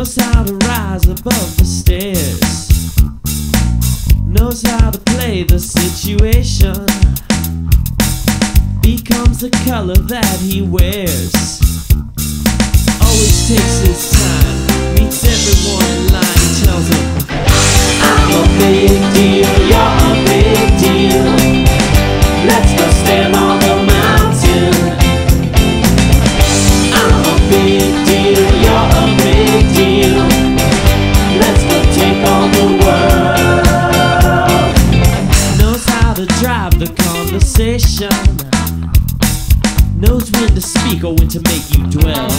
Knows how to rise above the stairs, knows how to play the situation, becomes the color that he wears. Always takes his time, meets everyone in line, tells them, I'm a big deal, you're a big deal, let's go stand on the mountain. I'm a big deal, you're a big deal, let's go take on the world. Knows how to drive the conversation, knows when to speak or when to make you dwell.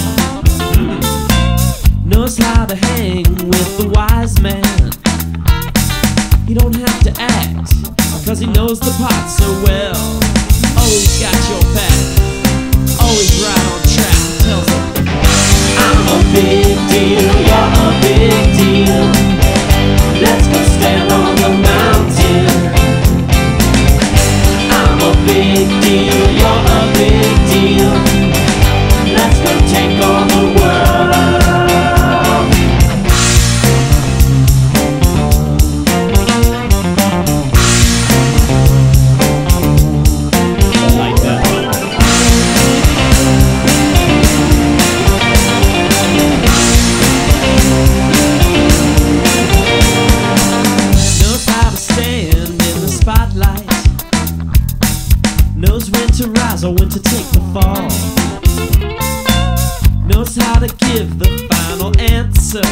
Knows how to hang with the wise man. He don't have to act, cause he knows the part so well. Always got your back, always right on track. Tells him, I'm a big deal, you're a big deal, let's go stand on the mountain. I'm a big deal, you're a big deal, let's go take on the world. Knows when to rise or when to take the fall. Knows how to give the final answer.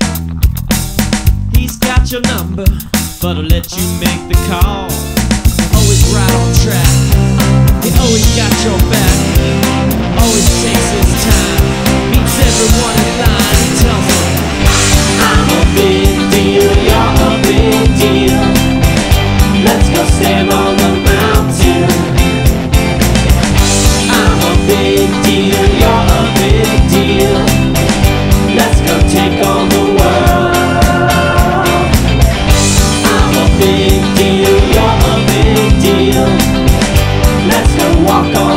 He's got your number, but'll let you make the call. Always right on track, he always got your back. Always takes his time, meets everyone in line. He tells them, I'm a big deal, you're a big deal, let's go stand on the mountain. Big deal, you're a big deal, let's go take on the world. I'm a big deal, you're a big deal, let's go walk on